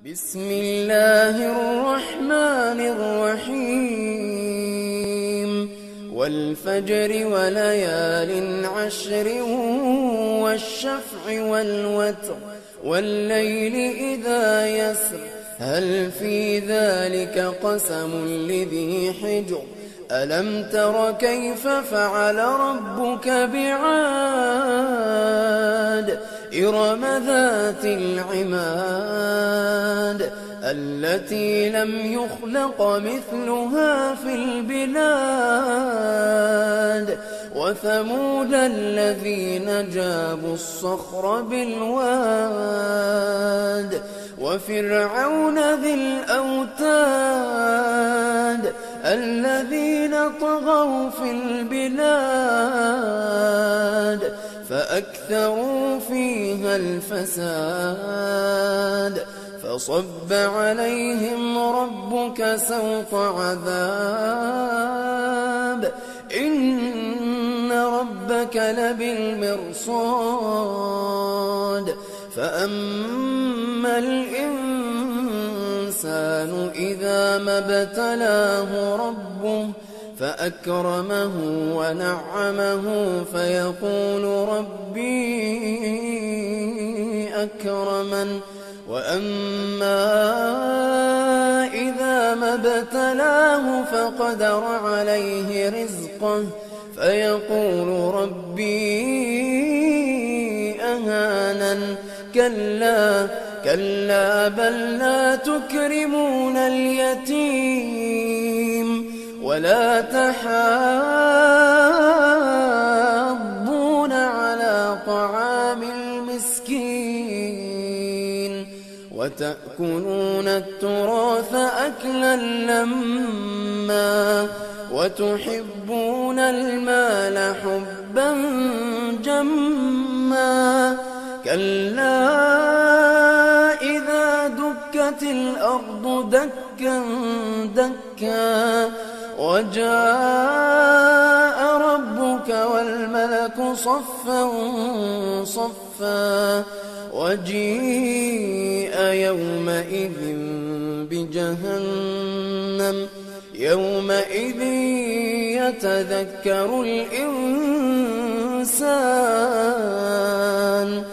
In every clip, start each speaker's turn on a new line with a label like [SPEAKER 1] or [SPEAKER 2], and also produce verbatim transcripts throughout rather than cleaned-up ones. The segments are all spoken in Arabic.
[SPEAKER 1] بسم الله الرحمن الرحيم والفجر وليال عشر والشفع والوتر والليل إذا يسر هل في ذلك قسم لذي حجر ألم تر كيف فعل ربك بعاد إرم ذات العماد التي لم يخلق مثلها في البلاد وثمود الذين جابوا الصخر بالواد وفرعون ذي الأوتاد الذين طغوا في البلاد فأكثروا فيها الفساد فصب عليهم ربك سوط عذاب إن ربك لبالمرصاد فأما الإنسان إذا ما ابتلاه ربه فأكرمه ونعمه فيقول ربي أكرمن وأما إذا ما ابتلاه فقدر عليه رزقه فيقول ربي أهانن كلا كلا بل لا تكرمون اليتيم ولا تحاضون على طعام المسكين وتأكلون التراث أكلا لما وتحبون المال حبا جما كلا إذا دكت الأرض دكا دكا وجاء ربك والملك صفا صفا وجيء يومئذ بجهنم يومئذ يتذكر الإنسان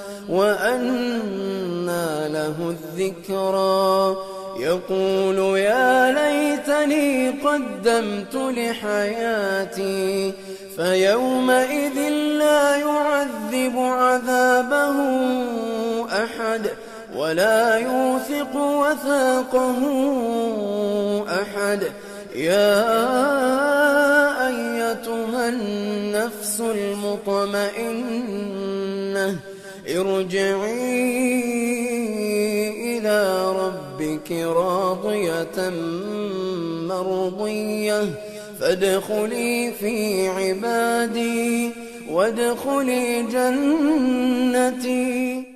[SPEAKER 1] وأنى له الذكرى يقول يا ليتني قدمت لحياتي فيومئذ لا يعذب عذابه أحد ولا يوثق وثاقه أحد يا أيتها النفس المطمئنة ارجعي إلى ربك راضية مرضية فادخلي في عبادي وادخلي جنتي.